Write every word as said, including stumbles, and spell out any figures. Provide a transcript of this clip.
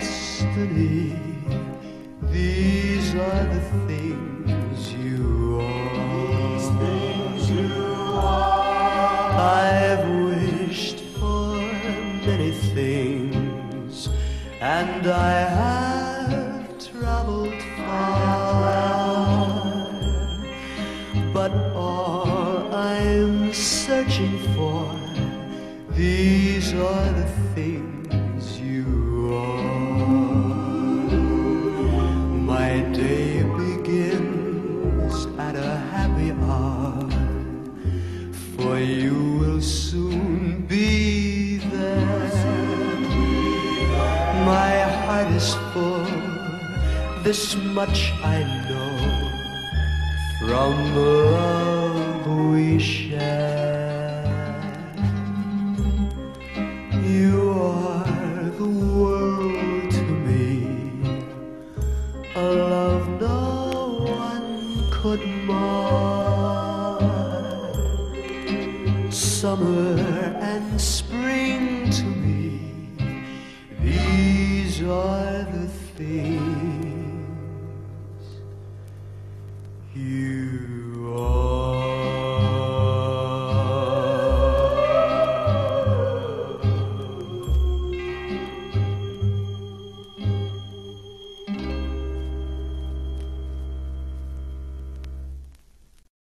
destiny. These are the things you are. These things you are. I've wished for many things, and I have traveled far, but all I'm searching for, these are the things you are. My day begins at a happy hour, for you will soon be there. My heart is full, this much I know, from the love we share. You are the world to me, a love no one could mar. Summer and spring to me, these are the things